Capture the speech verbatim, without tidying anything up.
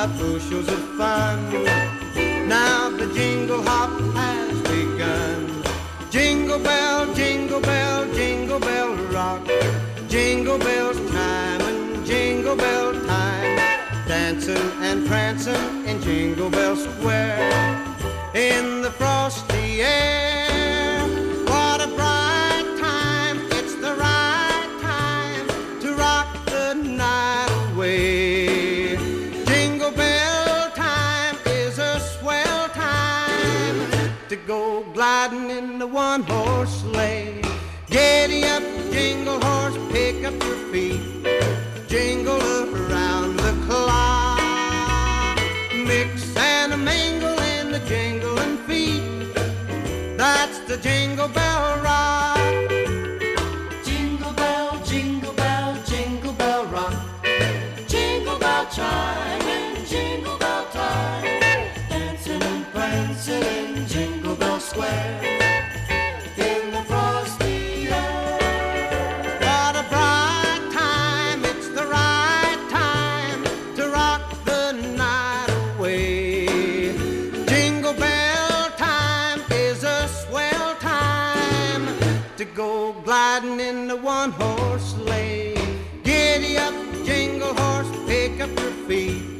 of bushels of fun. Now the jingle hop has begun. Jingle bell, jingle bell, jingle bell rock. Jingle bells time and jingle bell time. Dancing and prancing in Jingle Bell Square. In the frosty air, what a bright time. It's the right time to rock the night away. Jingle bell time is a swell time to go gliding in the one-horse sleigh. Giddy up, jingle horse, pick up your feet. Jingle around the clock. Mix and a mingle in the jingling feet. That's the Jingle Bell Rock. Jingle bell, jingle bell, jingle bell rock. Jingle bell chime and jingle bell time. Dancing and prancing in Jingle Bell Square. In the frosty air. What a bright time, it's the right time to rock the night away. Jingle bell time is a swell time to go gliding in the one-horse sleigh. Giddy up, jingle horse, pick up your feet.